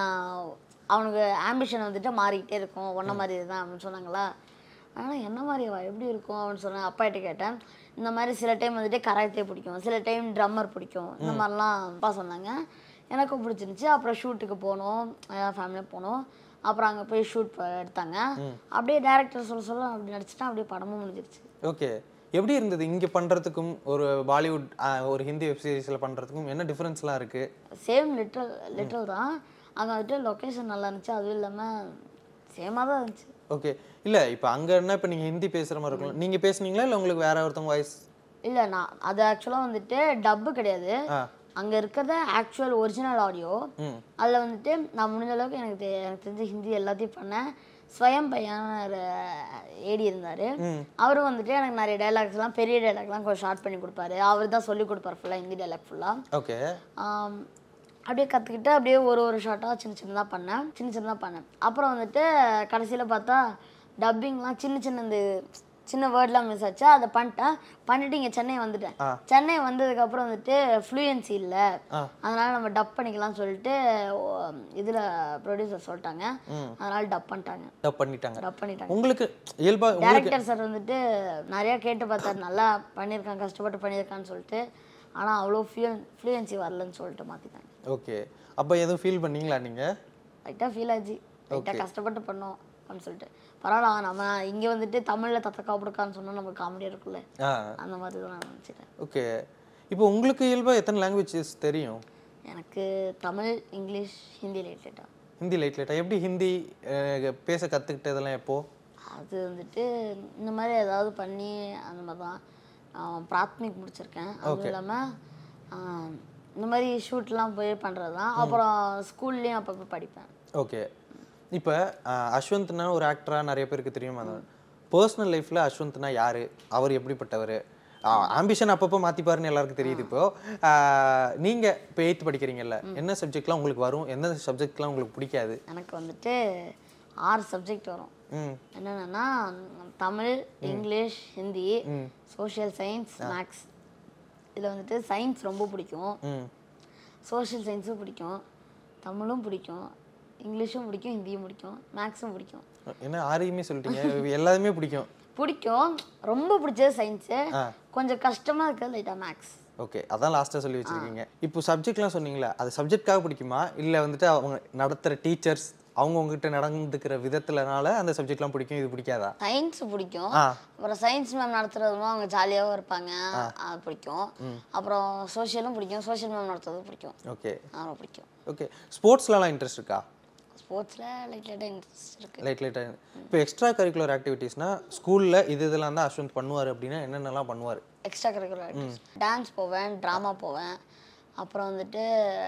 அவனுக்கு ஆம்பிஷன் வந்துட்டு மாறிக்கிட்டே இருக்கும், ஒன்றை மாதிரி தான் அப்படின்னு சொன்னாங்களா. ஆனால் என்ன மாதிரிவா எப்படி இருக்கும் அப்படின்னு சொன்னேன். அப்பாகிட்ட கேட்டேன். இந்த மாதிரி சில டைம் வந்துட்டு கராத்தே பிடிக்கும், சில டைம் ட்ரம்மர் பிடிக்கும், இந்த மாதிரிலாம் அப்பா சொன்னாங்க. எனக்கும் பிடிச்சிருந்துச்சி. அப்புறம் ஷூட்டுக்கு போனோம், ஃபேமிலியாக போனோம். அப்புறம் அங்கே போய் ஷூட் எடுத்தாங்க. அப்படியே டேரக்டர் சொல்ல சொல்ல அப்படி நடிச்சுட்டா அப்படியே படமும் முடிஞ்சிருச்சு. ஓகே. எப்படி இருந்தது இங்கே பண்ணுறதுக்கும் ஒரு பாலிவுட் ஒரு ஹிந்தி வெப் சீரிஸில் பண்ணுறதுக்கும் என்ன டிஃப்ரென்ஸ்லாம் இருக்குது? சேம் லிட்டரல் லிட்டரல் தான். அங்கே வந்துட்டு லொக்கேஷன் நல்லா இருந்துச்சு, அதுவும் இல்லாமல் சேமாக தான் இருந்துச்சு. ஓகே. இல்லை இப்போ அங்கே என்ன இப்போ நீங்கள் ஹிந்தி பேசுகிற மாதிரி இருக்கும், நீங்கள் பேசுனீங்களா இல்லை உங்களுக்கு வேற ஒருத்தவங்க வாய்ஸ்? இல்லை நான் அது ஆக்சுவலாக வந்துட்டு டப்பு கிடையாது, அங்கே இருக்கிறத ஆக்சுவல் ஒரிஜினல் ஆடியோ. அதில் வந்துட்டு நான் முடிஞ்ச அளவுக்கு எனக்கு தெ எனக்கு தெரிஞ்ச ஹிந்தி எல்லாத்தையும் பண்ணேன். ஸ்வயம் பையன் ஏடி இருந்தார், அவரும் வந்துட்டு எனக்கு நிறைய டைலாக்ஸ்லாம் பெரிய டைலாக்லாம் கொஞ்சம் ஷார்ட் பண்ணி கொடுப்பாரு. அவர் தான் சொல்லி கொடுப்பார் ஃபுல்லாக ஹிந்தி டைலாக் ஃபுல்லாக. ஓகே. அப்படியே கற்றுக்கிட்டு அப்படியே ஒரு ஒரு ஷார்ட்டாக சின்ன சின்னதாக பண்ணேன் சின்ன சின்னதாக பண்ணேன் அப்புறம் வந்துட்டு கடைசியில் பார்த்தா டப்பிங்லாம் சின்ன சின்ன இந்த சின்ன வேர்ட்லாம் மிஸ் ஆச்சு, அதை பண்ணிட்டேன். பண்ணிட்டு இங்கே சென்னை வந்துட்டேன். சென்னை வந்ததுக்கப்புறம் வந்துட்டு ஃப்ளூயன்சி இல்லை, அதனால நம்ம டப் பண்ணிக்கலாம்னு சொல்லிட்டு இதில் ப்ரொடியூசர் சொல்லிட்டாங்க, அதனால டப் பண்ணிட்டாங்க டப் பண்ணிட்டாங்க டப் பண்ணிட்டாங்க உங்களுக்கு இயல்பா டேரக்டர் சார் வந்துட்டு நிறையா கேட்டு பார்த்தாரு, நல்லா பண்ணியிருக்கான் கஷ்டப்பட்டு பண்ணியிருக்கான்னு சொல்லிட்டு. ஆனால் அவ்வளோ ஃப்ளூயன் ஃப்ளூயன்சி வரலன்னு சொல்லிட்டு மாற்றிட்டாங்க. ஓகே. அப்போ எதுவும் ஃபீல் பண்ணீங்களா நீங்கள்? லைட்டாக ஃபீல் ஆச்சு, லைட்டாக கஷ்டப்பட்டு பண்ணோம் அப்படின்னு சொல்லிட்டு. பரவாயில்ல நம்ம இங்கே வந்துட்டு தமிழில் தத்தக்கா கொடுக்கான்னு சொன்னால் நமக்கு காமெடியாக இருக்குல்ல, அந்த மாதிரி தான் நான் நினச்சிட்டேன். ஓகே. இப்போ உங்களுக்கு இயல்பாக எத்தனை லாங்குவேஜஸ் தெரியும்? எனக்கு தமிழ், இங்கிலீஷ், ஹிந்தி லைட் லைட்டாக. ஹிந்தி லைட் லைட்டாக எப்படி ஹிந்தி பேச கற்றுக்கிட்டதெல்லாம் எப்போ? அது வந்துட்டு இந்த மாதிரி ஏதாவது பண்ணி அந்த மாதிரி தான். பிராத்மிக் முடிச்சிருக்கேன், அதுவும் இல்லாமல் இந்த மாதிரி ஷூட்லாம் போய் பண்ணுறது தான். அப்புறம் ஸ்கூல்லேயும் அப்பப்போ படிப்பேன். ஓகே. இப்போ அஸ்வந்த்னா ஒரு ஆக்டராக நிறைய பேருக்கு தெரியும். அந்த பர்சனல் லைஃப்பில் அஸ்வந்த்னா யார், அவர் எப்படிப்பட்டவர், ஆம்பிஷன் அப்பப்போ மாற்றிப்பாருன்னு எல்லாருக்கும் தெரியுது. இப்போது நீங்கள் இப்போ எயித்து படிக்கிறீங்கல்ல, என்ன சப்ஜெக்ட்லாம் உங்களுக்கு வரும், எந்த சப்ஜெக்ட்லாம் உங்களுக்கு பிடிக்காது? எனக்கு வந்துட்டு ஆறு சப்ஜெக்ட் வரும். என்னென்னா Tamil, English, Hindi, social science, maths. இதில் வந்துட்டு சயின்ஸ் ரொம்ப பிடிக்கும், சோஷியல் சயின்ஸும் பிடிக்கும், தமிழும் பிடிக்கும், இங்கிலீஷும் பிடிக்கும், ஹிந்தியும் பிடிக்கும், மேக்ஸும் பிடிக்கும். என்ன ஆறையுமே சொல்லிட்டீங்க, எல்லாருமே பிடிக்கும். பிடிக்கும், ரொம்ப பிடிச்சது சயின்ஸு, கொஞ்சம் கஷ்டமாக இருக்கிறது லைட்டாக மேக்ஸ். ஓகே. அதான் லாஸ்ட்டாக சொல்லி வச்சுருக்கீங்க. இப்போ சப்ஜெக்ட்லாம் சொன்னீங்களா, அது சப்ஜெக்டாக பிடிக்குமா இல்லை வந்துட்டு அவங்க நடத்துகிற டீச்சர்ஸ் அவங்க உங்ககிட்ட நடந்துக்கிற விதத்துலனால அந்த சப்ஜெக்ட்லாம் பிடிக்கும், இது பிடிக்காதா? சயின்ஸ் பிடிக்கும், அப்புறம் சயின்ஸ் மேம் நடத்துறதும் அவங்க ஜாலியாகவும் இருப்பாங்க, அது பிடிக்கும். அப்புறம் சோஷியலும் பிடிக்கும், சோஷியல் மேம் நடத்துறதும் பிடிக்கும். ஓகே. ரொம்ப பிடிக்கும். ஓகே. ஸ்போர்ட்ஸ்லாம் இன்ட்ரெஸ்ட் இருக்கா? ஸ்போர்ட்ஸில் லைட் லைட்டாக இன்ட்ரெஸ்ட் இருக்குது. லைட் லைட்டாக. இப்போ எக்ஸ்ட்ரா கரிக்குலர் ஆக்டிவிட்டீஸ்னால் ஸ்கூலில் இது இதெல்லாம் தான் அஸ்வந்த் பண்ணுவார் அப்படின்னா என்னென்னலாம் பண்ணுவார்? எக்ஸ்ட்ரா கரிக்குலர் ஆக்டிவிட்டீஸ் டான்ஸ் போவேன், ட்ராமா போவேன், அப்புறம் வந்துட்டு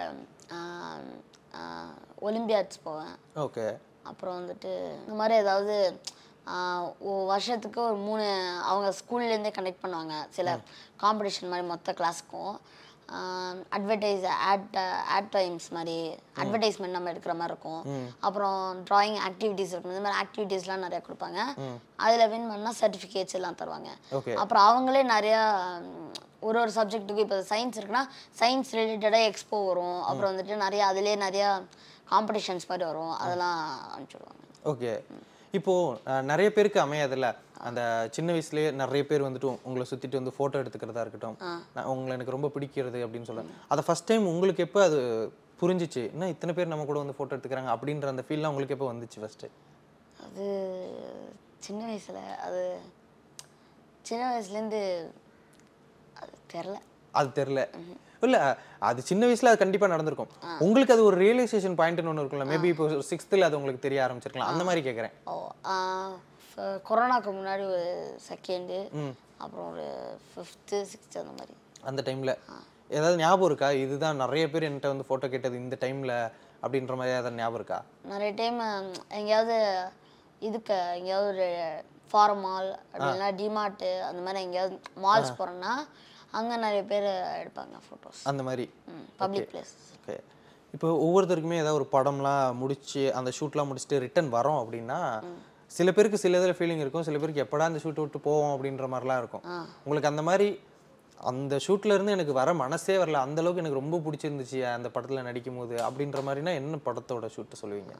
ஒலிம்பியாட்ஸ் போவேன். ஓகே. அப்புறம் வந்துட்டு இந்த மாதிரி ஏதாவது வருஷத்துக்கு ஒரு மூணு அவங்க ஸ்கூல்லேருந்தே கண்டக்ட் பண்ணுவாங்க சில காம்படிஷன் மாதிரி மொத்த கிளாஸுக்கும். அட்வர்டைஸ் ஆட் ஆட் டைம்ஸ் மாதிரி அட்வர்டைஸ்மெண்ட் நம்ம எடுக்கிற மாதிரி இருக்கும். அப்புறம் ட்ராயிங் ஆக்டிவிட்டீஸ் இருக்கும், இந்த மாதிரி ஆக்டிவிட்டீஸ்லாம் நிறையா கொடுப்பாங்க. அதில் வின் பண்ணால் சர்டிஃபிகேட்ஸ் எல்லாம் தருவாங்க. அப்புறம் அவங்களே நிறையா ஒரு ஒரு சப்ஜெக்ட்டுக்கும் இப்போ சயின்ஸ் இருக்குன்னா சயின்ஸ் ரிலேட்டடாக எக்ஸ்போ வரும், அப்புறம் வந்துட்டு நிறையா அதிலே நிறையா காம்படிஷன்ஸ் மாதிரி வரும், அதெல்லாம் அனுப்பிச்சுடுவாங்க. ஓகே. இப்போது நிறைய பேருக்கு அமையாதுல்ல, அந்த சின்ன வயசுலேயே நிறைய பேர் வந்துட்டு உங்களை சுற்றிட்டு வந்து ஃபோட்டோ எடுத்துக்கிறதா இருக்கட்டும், உங்களை எனக்கு ரொம்ப பிடிக்கிறது அப்படின்னு சொல்லுவாங்க. அதை ஃபஸ்ட் டைம் உங்களுக்கு எப்போ அது புரிஞ்சிச்சு, என்ன இத்தனை பேர் நம்ம கூட வந்து ஃபோட்டோ எடுத்துக்கிறாங்க அப்படின்ற அந்த ஃபீல்லாம் உங்களுக்கு எப்போ வந்துச்சு ஃபஸ்ட்டு? அது சின்ன வயசில், அது சின்ன வயசுலேருந்து அது தெரில அது தெரில இல்லை, அது சின்ன வயசில் அது கண்டிப்பாக நடந்திருக்கும். உங்களுக்கு அது ஒரு ரியலைசேஷன் பாயிண்ட்னு ஒன்று இருக்கும்ல, மேபி இப்போ சிக்ஸ்த்தில் அது உங்களுக்கு தெரிய ஆரம்பிச்சிருக்கலாம், அந்த மாதிரி கேட்குறேன். ஓ கொரோனாக்கு முன்னாடி ஒரு செகண்டு, அப்புறம் ஒரு ஃபிஃப்த்து சிக்ஸ்த்து அந்த மாதிரி. அந்த டைமில் ஏதாவது ஞாபகம் இருக்கா? இதுதான் நிறைய பேர் என்கிட்ட வந்து ஃபோட்டோ கேட்டது இந்த டைமில் அப்படின்ற மாதிரி ஏதாவது ஞாபகம் இருக்கா? நிறைய டைம் எங்கேயாவது இதுக்கு எங்கேயாவது ஒரு ஃபாரம் மால் அப்படின்னா டிமார்ட்டு அந்த மாதிரி எங்கேயாவது மால்ஸ் போகிறோன்னா அங்கே நிறைய பேர் எடுப்பாங்க ஃபோட்டோஸ். அந்த மாதிரி பப்ளிக் பிளேஸ். ஓகே. இப்போ ஒவ்வொருத்தருக்குமே ஏதாவது ஒரு படம்லாம் முடிச்சு அந்த ஷூட்லாம் முடிச்சுட்டு ரிட்டர்ன் வரோம் அப்படின்னா சில பேருக்கு சில இதில் ஃபீலிங் இருக்கும், சில பேருக்கு எப்படா அந்த ஷூட்டை விட்டு போவோம் அப்படின்ற மாதிரிலாம் இருக்கும். உங்களுக்கு அந்த மாதிரி அந்த ஷூட்ல இருந்து எனக்கு வர மனசே வரல, அந்த அளவுக்கு எனக்கு ரொம்ப பிடிச்சிருந்துச்சு அந்த படத்தில் நடிக்கும் போது அப்படின்ற மாதிரினா என்ன படத்தோட ஷூட்டு சொல்லுவீங்க?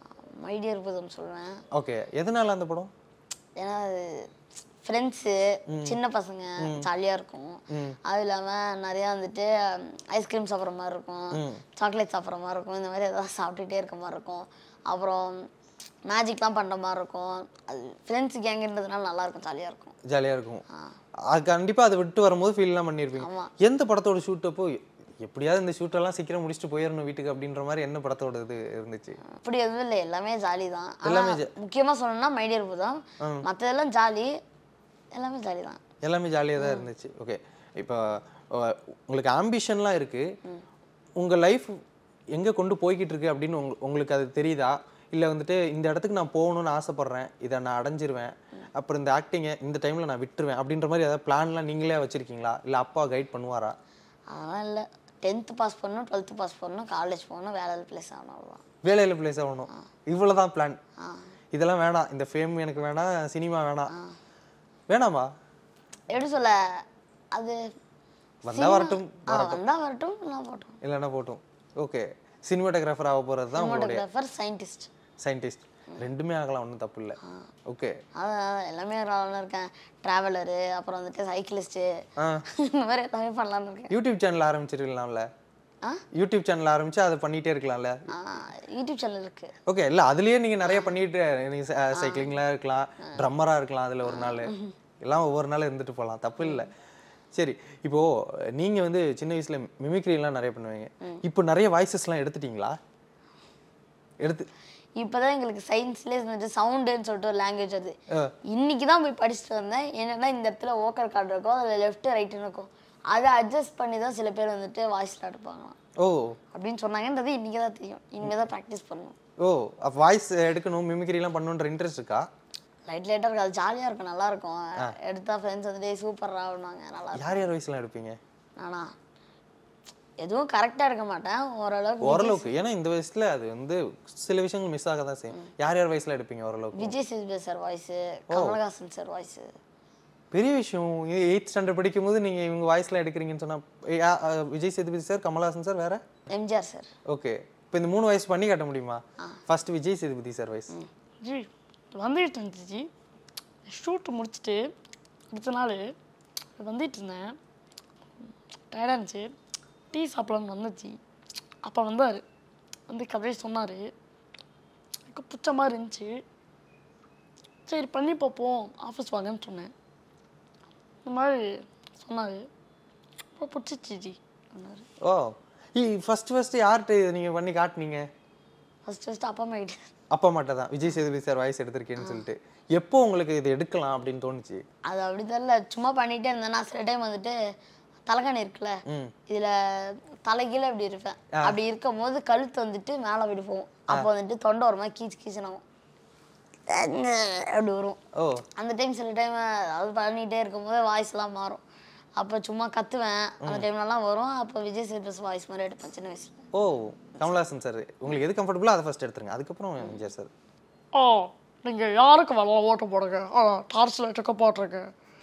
மை டியர் புதம் சொல்லுவேன். ஓகே. எதனால அந்த படம்? ஏன்னா அது ஃப்ரெண்ட்ஸு, சின்ன பசங்க, ஜாலியாக இருக்கும். அது இல்லாமல் நிறையா வந்துட்டு ஐஸ்கிரீம் சாப்பிட்ற மாதிரி இருக்கும், சாக்லேட் சாப்பிட்ற மாதிரி இருக்கும், இந்த மாதிரி எதாவது சாப்பிட்டுட்டே இருக்க மாதிரி இருக்கும். அப்புறம் மேஜிக்லாம் பண்ணுற மாதிரி இருக்கும். அது ஃப்ரெண்ட்ஸ் கேங்குன்றதுனால நல்லாயிருக்கும், ஜாலியாக இருக்கும். ஜாலியாக இருக்கும். அது கண்டிப்பாக அதை விட்டு வரும்போது ஃபீல்லாம் பண்ணியிருப்பீங்க. எந்த படத்தோட ஷூட் அப்போ எப்படியாவது இந்த ஷூட்டெல்லாம் சீக்கிரம் முடிச்சுட்டு போயிடணும் வீட்டுக்கு அப்படின்ற மாதிரி என்ன படத்தோட இது இருந்துச்சு? அப்படி எதுவும் இல்லை, எல்லாமே ஜாலி தான். எல்லாமே முக்கியமாக சொல்லணும்னா மை டியர் புதம், மற்றதெல்லாம் ஜாலி, எல்லாமே ஜாலி தான். எல்லாமே ஜாலியாக தான் இருந்துச்சு. ஓகே. இப்போ உங்களுக்கு ஆம்பிஷன்லாம் இருக்குது, உங்கள் லைஃப் எங்கே கொண்டு போய்கிட்டு இருக்கு அப்படின்னு உங்க உங்களுக்கு அது தெரியுதா? இல்லை வந்துட்டு இந்த இடத்துக்கு நான் போகணுன்னு ஆசைப்பட்றேன், இதை நான் அடைஞ்சிருவேன், அப்புறம் இந்த ஆக்டிங்கை இந்த டைமில் நான் விட்டுருவேன் அப்படின்ற மாதிரி ஏதாவது பிளான்லாம் நீங்களே வச்சுருக்கீங்களா? இல்லை அப்பா கைட் பண்ணுவாரா? அதெல்லாம் இல்லை. டென்த்து பாஸ் பண்ணணும், டுவெல்த்து பாஸ் பண்ணணும், காலேஜ் போகணும், வேலையில் பிளேஸ் ஆகணும், அவ்வளோதான். வேலையில் பிளேஸ் ஆகணும், இவ்வளோ தான் பிளான். இதெல்லாம் வேணாம், இந்த ஃபேம் எனக்கு வேணாம், சினிமா வேணாம், வேணாமா? எப்படி சொல்ல, அது வந்தால் வரட்டும், வந்தால் வரட்டும், இல்லைனா போட்டோம், இல்லைன்னா போட்டோம். ஓகே. சினிமாட்டோகிராஃபர் ஆக போகிறது தான்? Cinematographer, scientist. சயின்டிஸ்ட் ரெண்டுமே ஆகலாம், ஒன்றும் தப்பு இல்லை. ஓகே. அதான் எல்லாமே ஆகலாம்னு இருக்கேன். ட்ராவலரு, அப்புறம் வந்துட்டு சைக்கிளிஸ்ட்டு, இந்த மாதிரி எல்லாமே பண்ணலான்னு இருக்கேன். யூடியூப் சேனல் ஆரம்பிச்சிருக்கலாம்ல? யூடியூப் சேனல் ஆரம்பிச்சு அதை பண்ணிகிட்டே இருக்கலாம்ல? யூடியூப் சேனல் இருக்குது. ஓகே. இல்லை அதுலேயே நீங்கள் நிறைய பண்ணிட்டு நீங்கள் சைக்கிளிங்லாம் இருக்கலாம், ட்ரம்மராக இருக்கலாம், அதில் ஒரு நாள் எல்லாம் ஒவ்வொரு நாள் இருந்துட்டு போகலாம், தப்பு இல்லை. சரி. இப்போது நீங்கள் வந்து சின்ன வயசில் மிமிக்ரிலாம் நிறைய பண்ணுவீங்க, இப்போ நிறைய வாய்ஸஸ்லாம் எடுத்துட்டிங்களா? எடுத்து இப்போதான் எங்களுக்கு சயின்ஸ்லேயே வந்துட்டு சவுண்டுன்னு சொல்லிட்டு ஒரு லாங்குவேஜ், அது இன்னைக்கு தான் போய் படிச்சுட்டு வந்தேன். என்னன்னா இந்த இடத்துல ஓக்கல் கார்டு இருக்கும், அதில் லெஃப்ட் ரைட்டுன்னு இருக்கும், அதை அட்ஜஸ்ட் பண்ணி தான் சில பேர் வந்துட்டு வாய்ஸில் எடுப்பாங்களாம். ஓ அப்படின்னு சொன்னாங்கன்றது இன்றைக்கி தான் தெரியும், இனிமேல் தான் ப்ராக்டிஸ் பண்ணணும். ஓ வாய்ஸ் எடுக்கணும், மிமிக்ரிலாம் பண்ணணுன்ற இன்ட்ரெஸ்ட் இருக்கா? லைட் லைட்டாக இருக்கும், அது ஜாலியாக இருக்கும், நல்லாயிருக்கும். எடுத்தா ஃப்ரெண்ட்ஸ் வந்துட்டு சூப்பராக ஆடுவாங்க, நல்லா. யார் யார் வயசுலாம் எடுப்பீங்க? நானா எதுவும் கரெக்டாக இருக்க மாட்டேன், ஓரளவுக்கு. ஓரளவுக்கு? ஏன்னா இந்த வயசுல அது வந்து சில விஷயங்கள் மிஸ் ஆக தான் செய்யும். யார் யார் வயசுல எடுப்பீங்க ஓரளவுக்கு? Vijay Sethupathi sir voice, Kamal Haasan sir voice. பெரிய விஷயம். எயித் ஸ்டாண்டர்ட் படிக்கும் போது நீங்கள் இவங்க வாய்ஸ்லாம் எடுக்கிறீங்கன்னு சொன்னால் விஜய் சேதுபதி சார், கமலஹாசன் சார், வேற எம்ஜிஆர் சார். ஓகே. இப்போ இந்த மூணு வயசு பண்ணி காட்ட முடியுமா? First Vijay Sethupathi sir voice. ஜி வந்துட்டு இருந்துச்சு, ஷூட்டு முடிச்சுட்டு அடுத்த நாள் வந்துட்டு இருந்தேன், டயர்டாக இருந்துச்சு, டீ சாப்பிடலான்னு வந்துச்சு. அப்போ வந்தார், வந்து கதையை சொன்னார், எனக்கு பிடிச்ச மாதிரி இருந்துச்சு. சரி பண்ணி பார்ப்போம், ஆஃபீஸ் வாங்கன்னு சொன்னேன். இந்த மாதிரி சொன்னார், இப்போ பிடிச்சிச்சு ஜி சொன்னார். ஓ இ ஃபர்ஸ்ட் ஃபர்ஸ்ட் யார்கிட்ட நீங்கள் பண்ணி காட்டினீங்க? ஃபர்ஸ்ட் ஃபர்ஸ்ட் அப்பா அம்மா கிட்ட. அப்பா அம்மாட்ட தான் விஜய் சேதுபதி சார் வாய்ஸ் எடுத்திருக்கேன்னு சொல்லிட்டு. எப்போ உங்களுக்கு இது எடுக்கலாம் அப்படின்னு தோணுச்சு? அது அப்படி தெரியல, சும்மா பண்ணிகிட்டே இருந்தேன்னா சில டைம் வந்துட்டு தலைகாணி இருக்குல்ல, இதுல தலைகீழ இப்படி இருப்பேன், அப்படி இருக்கும் போது கழுத்து வந்துட்டு மேலே அப்படி போகும், அப்போ வந்துட்டு தொண்டை ஒரு மாதிரி கீச்சு கீச்சுனாகும், அப்படி வரும். அந்த டைம் சில டைம் அது பண்ணிகிட்டே இருக்கும்போது வாய்ஸ்லாம் மாறும், அப்போ சும்மா கத்துவேன், அந்த டைம்லலாம் வரும். அப்போ விஜய் சேதுபதி வாய்ஸ் மாதிரி எடுப்பேன் சின்ன வயசுல. ஓ கமலஹாசன் சார் உங்களுக்கு எது கம்ஃபர்டபுளோ அதை ஃபர்ஸ்ட் எடுத்துருங்க, அதுக்கப்புறம் விஜய் சார். ஓ நீங்கள் யாருக்கு வேணாலும் ஓட்ட போடுங்க, ஆ டார்ச் லைட்டுக்கு போட்டிருங்க,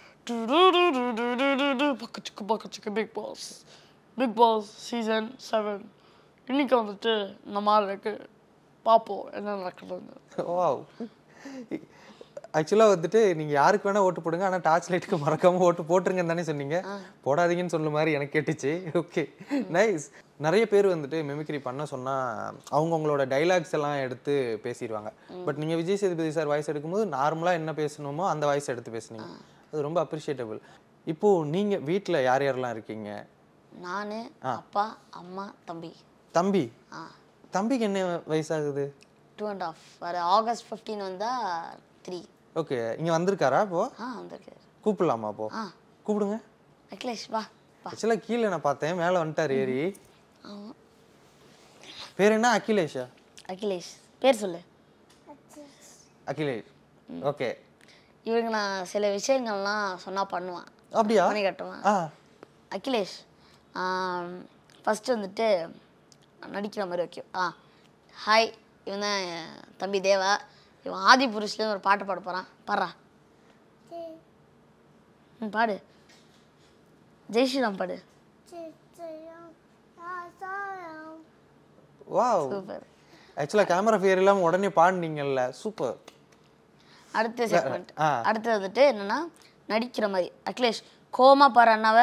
பக்கச்சுக்கு பக்கச்சுக்கு Bigg Boss, Bigg Boss season seven இன்னைக்கு வந்துட்டு இந்த மாதிரி இருக்கு, பார்ப்போம் என்ன நடக்குதுன்னு. ஓ ஆக்சுவலாக வந்துட்டு நீங்கள் யாருக்கு வேணால் ஓட்டு போடுங்க, ஆனால் டார்ச் லைட்டுக்கு மறக்காமல் ஓட்டு போட்டுருங்கன்னு தானே சொன்னீங்க, போடாதீங்கன்னு சொல்ல மாதிரி எனக்கு கேட்டுச்சு. Okay nice. நிறைய பேர் வந்துட்டு மிமிக்ரி பண்ண சொன்னால் அவங்கவுங்களோட டைலாக்ஸ் எல்லாம் எடுத்து பேசிடுவாங்க. பட் நீங்கள் விஜய் சேதுபதி சார் வாய்ஸ் எடுக்கும்போது நார்மலாக என்ன பேசணுமோ அந்த வாய்ஸ் எடுத்து பேசுனீங்க, அது ரொம்ப அப்ரிஷியேட்டபிள். இப்போது நீங்கள் வீட்டில் யார் யாரெல்லாம் இருக்கீங்க? நான், அப்பா, அம்மா, தம்பி. தம்பி? தம்பிக்கு என்ன வயசாகுது? Two and half. வர ஆகஸ்ட் ஃபிஃப்டீன் வந்தால் த்ரீ. ஓகே இங்க வந்திருக்காரா இப்போ? ஆ வந்திருக்காரு. கூப்பிடலாமா அப்போ? ஆ கூப்பிடுங்க. அகிலேஷ் வா வா. ஆக்சுவலாக கீழே நான் பார்த்தேன் மேலே வந்துட்டார் ஏறி. ஆமா பேர் என்ன? அகிலேஷா? அகிலேஷ் பேர் சொல்லு. அகிலேஷ். ஓகே. இவங்க நான் சில விஷயங்கள்லாம் சொன்னா பண்ணுவான். அப்படியா? பண்ணி கட்டுவான். ஆ அகிலேஷ் ஃபஸ்ட்டு வந்துட்டு நடிக்கிற மாதிரி ஓகே. ஆ ஹாய், இவன் தான் என் தம்பி தேவா. இவன் ஆதி புருஷ்லேருந்து ஒரு பாட்டு பாட போகிறான். பாடுறா. ம் பாடு. ஜெய் ஸ்ரீராம் பாடு. வாவ். சூப்பர். ஆக்சுவலாக கேமரா ஃபியர் இல்லாமல் உடனே பாடுனீங்கல்ல, சூப்பர். அடுத்த செக்மெண்ட். அடுத்து வந்துட்டு என்னன்னா நடிக்கிற மாதிரி. அகிலேஷ் கோமா பாரு அண்ணாவை.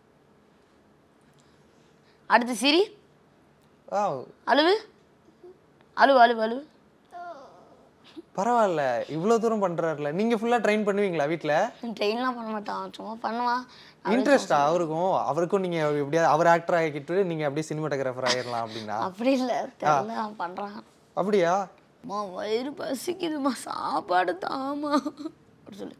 அடுத்து சிரி. வாவ். அழுவு அழுவு அழுவு அழுவு. பரவாயில்ல, இவ்வளோ தூரம் பண்ணுறாருல. நீங்கள் ஃபுல்லாக ட்ரெயின் பண்ணுவீங்களா வீட்டில்? ட்ரெயின்லாம் பண்ண மாட்டான், சும்மா பண்ணுவான். இன்ட்ரெஸ்டா அவருக்கும்? அவருக்கும் நீங்கள் எப்படியாவது அவர் ஆக்டர் ஆகிக்கிட்டு நீங்கள் அப்படியே சினிமாட்டோகிராஃபர் ஆகிடலாம் அப்படின்னா? அப்படி இல்லை, தெரியல அவன் பண்ணுறான். அப்படியா? அம்மா வயிறு பசிக்குதுமா, சாப்பாடு தாமா அப்படி சொல்லு.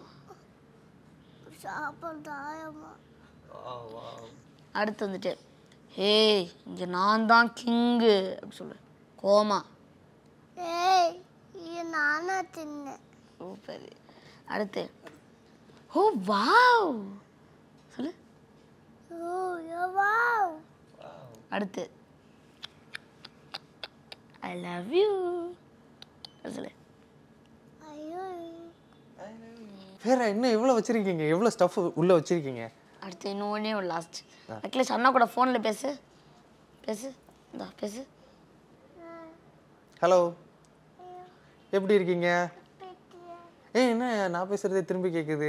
அடுத்து வந்துட்டு ஏய் இங்கே நான் தான் கிங்கு அப்படி சொல்லு. கோமா. ஏய் இது நானா தின்னேன். சூப்பர். அடுத்து ஓ வாவ் சொல்லு. Oh wow. அடுத்து ஐ லவ் யூ சொல்லு. ஐயோ வேற என்ன எவ்வளோ வச்சிருக்கீங்க? எவ்வளோ ஸ்டஃப் உள்ளே வச்சிருக்கீங்க? அடுத்து இன்னொன்னே ஒரு லாஸ்ட். அட்லீஸ்ட் அண்ணா கூட ஃபோனில் பேசு பேசு இந்தா பேசு. ஹலோ, எப்படி இருக்கீங்க? ஏ என்ன நான் பேசுறதே திரும்பி கேட்குது?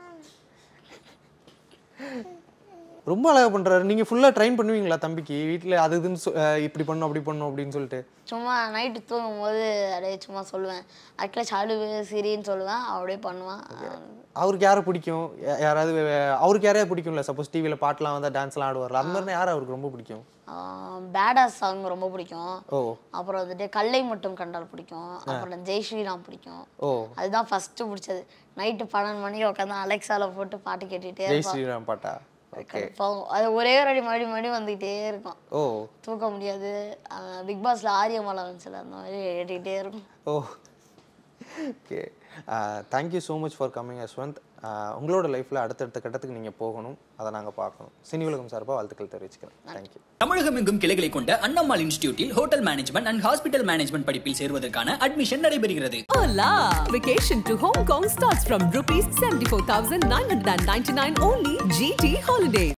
ரொம்ப அழகாக பண்ணுறாரு. நீங்கள் ஃபுல்லாக ட்ரெயின் பண்ணுவீங்களா தம்பிக்கு வீட்டில்? அது இதுன்னு சொ- அஹ் இப்படி பண்ணும் அப்படி பண்ணும் அப்படின்னு சொல்லிட்டு? சும்மா நைட்டு தூங்கும் போது அப்படியே சும்மா சொல்லுவேன். அட்லீஸ்ட் அழுவு சிரின்னு சொல்லுவேன், அப்படியே பண்ணுவான். அவருக்கு யாரை பிடிக்கும்? யா- யாராவது வே- அவருக்கு யாரையாவது பிடிக்கும்ல? சப்போஸ் டிவியில் பாட்டெலாம் வந்தால் டான்ஸ்லாம் ஆடுவார்ல, அந்த மாதிரி யார் அவருக்கு ரொம்ப பிடிக்கும்? பேடாஸ் சாங் ரொம்ப பிடிக்கும். ஓ அப்புறம் வந்துட்டு கல்லை மட்டும் கண்டால் பிடிக்கும். அப்புறம் ஜெய் ஸ்ரீராம் பிடிக்கும். ஓ அதுதான் ஃபர்ஸ்ட் பிடிச்சது. நைட்டு பன்னெண்டு மணிக்கு உட்காந்து அலெக்ஸால போட்டு பாட்டு கேட்டுகிட்டே ஜெய் இருப்பான். ஸ்ரீராம் பாட்டா? ஓகே. பாவம். அது ஒரே ஒரு அடி மறுபடி மறுபடி வந்துக்கிட்டே இருக்கும். ஓ தூக்க முடியாது. பிக் பாஸ்ல ஆரியமாலா வந்துச்சுல, அந்த மாதிரி கேட்டுக்கிட்டே இருக்கும். Oh okay. Thank you so much for coming Yashwant. உங்களோட லைஃப்பில் அடுத்தடுத்த கட்டத்துக்கு நீங்கள் போகணும், அதை நாங்கள் பார்க்கணும். சினி உலகம் சார்பாக வாழ்த்துக்கள் தெரிவிச்சுக்கிறேன். தேங்க்யூ. தமிழகம் எங்கும் கிளைகளை கொண்ட அண்ணம்மாள் இன்ஸ்டிடியூட்டில் hotel management and hospital management படிப்பில் சேர்வதற்கான அட்மிஷன் நடைபெறுகிறது. Hola! Vacation to Hong Kong starts from rupees seventy-four thousand nine hundred ninety-nine only G T Holidays.